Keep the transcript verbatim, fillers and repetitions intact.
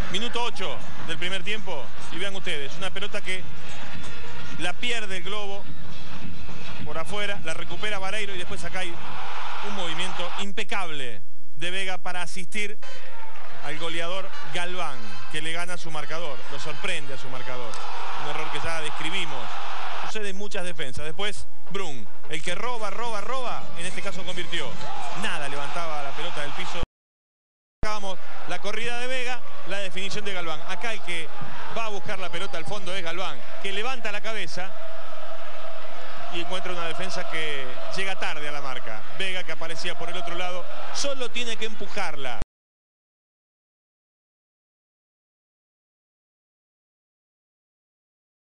Minuto ocho del primer tiempo. Y vean ustedes, una pelota que la pierde el Globo por afuera, la recupera Vareiro y después acá hay un movimiento impecable de Vega para asistir al goleador Galván, que le gana a su marcador, lo sorprende a su marcador. Un error que ya describimos. Sucede en muchas defensas. Después Brun, el que roba, roba, roba, en este caso convirtió. Nada levantaba la pelota del piso. Acabamos la corrida de Vega, la definición de Galván. Acá el que va a buscar la pelota al fondo es Galván, que levanta la cabeza y encuentra una defensa que llega tarde a la marca. Vega, que aparecía por el otro lado, solo tiene que empujarla.